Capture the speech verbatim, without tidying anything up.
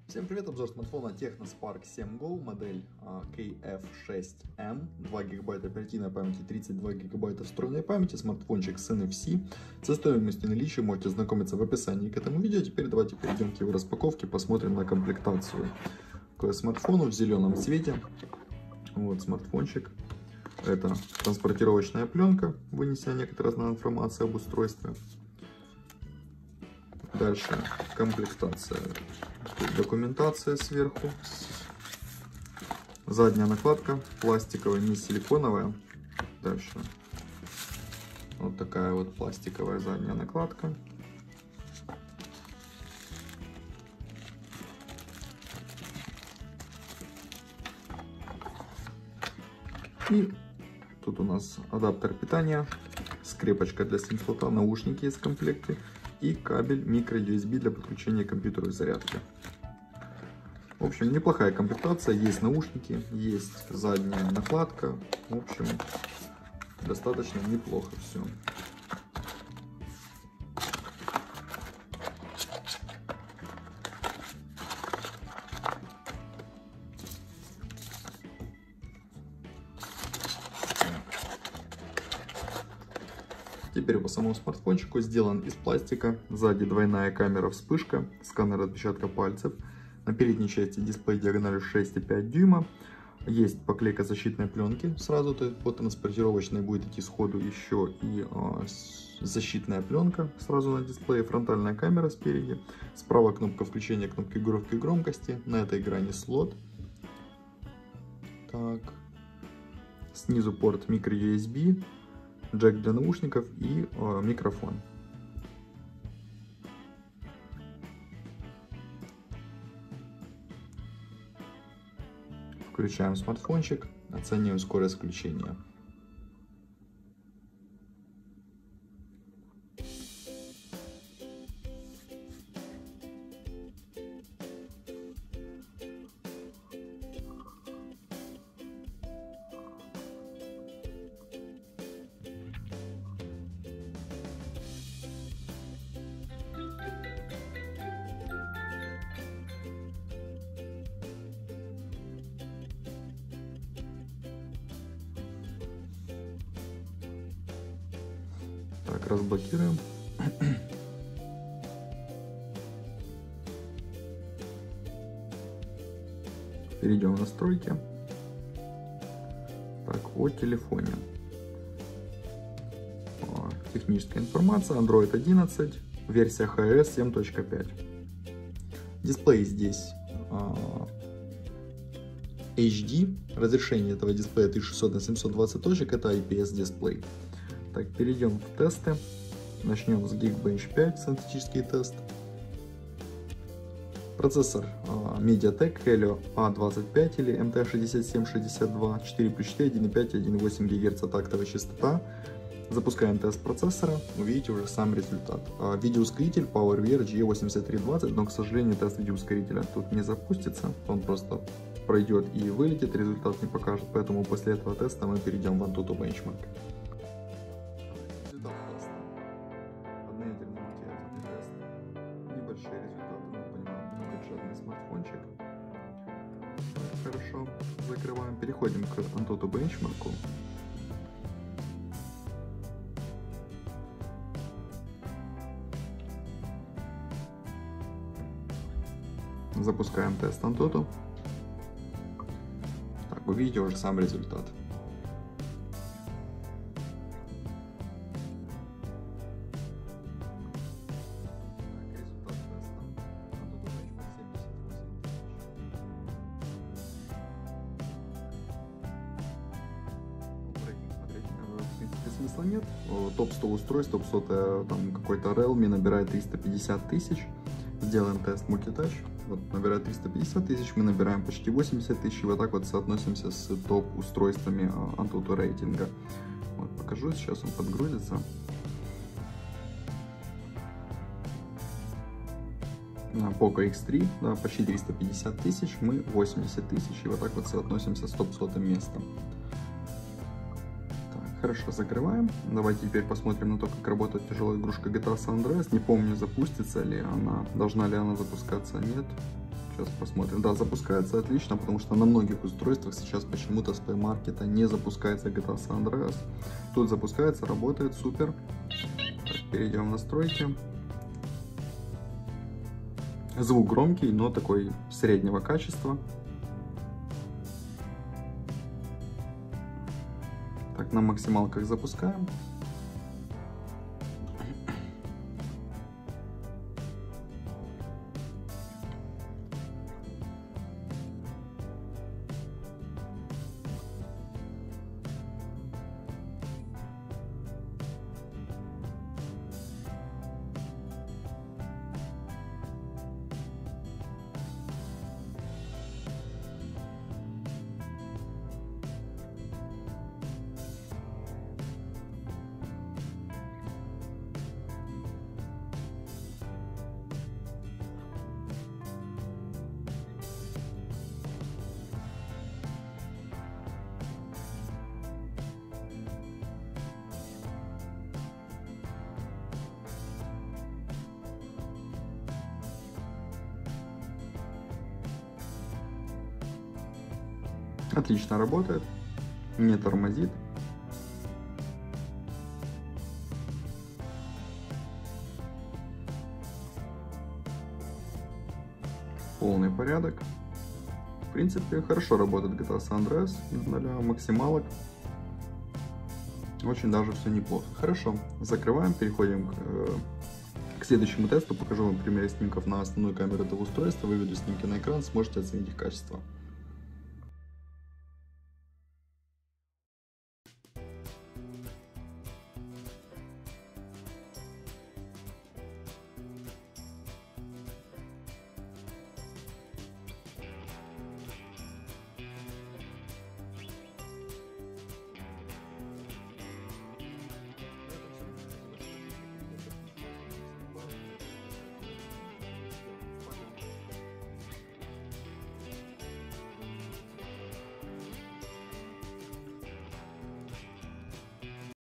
Всем привет, обзор смартфона Technospark семь Go, модель кей эф шесть эм, два гигабайта оперативной памяти, тридцать два гигабайта встроенной памяти, смартфончик с эн эф си. Со стоимостью наличия можете знакомиться в описании к этому видео. Теперь давайте перейдем к его распаковке, посмотрим на комплектацию к смартфону в зеленом цвете. Вот смартфончик. Это транспортировочная пленка, вынеся некоторую информацию об устройстве. Дальше комплектация. Документация сверху. Задняя накладка пластиковая, не силиконовая. Дальше вот такая вот пластиковая задняя накладка. И тут у нас адаптер питания, скрепочка для сим-слота, наушники есть в комплекте и кабель микро ю эс би для подключения к компьютеру и зарядки. В общем, неплохая комплектация, есть наушники, есть задняя накладка. В общем, достаточно неплохо все. Теперь по самому смартфончику сделан из пластика. Сзади двойная камера вспышка, сканер отпечатка пальцев. На передней части дисплей диагональю шесть и пять дюйма. Есть поклейка защитной пленки. Сразу то по транспортировочной будет идти сходу еще и а, защитная пленка сразу на дисплее. Фронтальная камера спереди. Справа кнопка включения, кнопки громкости и громкости. На этой экране слот. Так. Снизу порт микро ю эс би. Джек для наушников и э, микрофон. Включаем смартфончик, оцениваем скорость включения. Так, разблокируем. Перейдем в настройки. Так, о телефоне. Техническая информация. Андроид одиннадцать, версия эйч эс семь точка пять. Дисплей здесь эйч ди. Разрешение этого дисплея тысяча шестьсот на семьсот двадцать точек. Это ай пи эс дисплей. Так, перейдем в тесты. Начнем с Geekbench пять, синтетический тест. Процессор uh, MediaTek Helio а двадцать пять или эм тэ шестьдесят семь шестьдесят два, четыре плюс четыре, один и пять, один и восемь гигагерца тактовая частота. Запускаем тест процессора, увидите уже сам результат. Uh, видеоускоритель PowerVR джи восемьдесят три двадцать, но, к сожалению, тест видеоускорителя тут не запустится. Он просто пройдет и вылетит, результат не покажет. Поэтому после этого теста мы перейдем в Antutu Benchmark. Небольшие результаты, мы понимаем, бюджетный смартфончик. Хорошо, закрываем, переходим к Antutu Benchmark. Запускаем тест Antutu. Так, увидите уже сам результат. Смысла нет. топ сто устройств, топ сто там какой-то Realme набирает триста пятьдесят тысяч. Сделаем тест мультитач. Вот набирает триста пятьдесят тысяч, мы набираем почти восемьдесят тысяч. И вот так вот соотносимся с топ устройствами Antutu рейтинга. Вот, покажу, сейчас он подгрузится. Poco икс три, да, почти триста пятьдесят тысяч, мы восемьдесят тысяч. И вот так вот соотносимся с топ сто местом. Хорошо, закрываем. Давайте теперь посмотрим на то, как работает тяжелая игрушка джи ти эй San Andreas. Не помню, запустится ли она, должна ли она запускаться, нет. Сейчас посмотрим. Да, запускается отлично, потому что на многих устройствах сейчас почему-то с Play Market не запускается джи ти эй San Andreas. Тут запускается, работает, супер. Так, перейдем в настройки. Звук громкий, но такой среднего качества. Так, на максималках запускаем. Отлично работает, не тормозит. Полный порядок. В принципе, хорошо работает джи ти эй San Andreas для максималок. Очень даже все неплохо. Хорошо, закрываем, переходим к, к следующему тесту. Покажу вам примеры снимков на основную камеру этого устройства, выведу снимки на экран, сможете оценить их качество.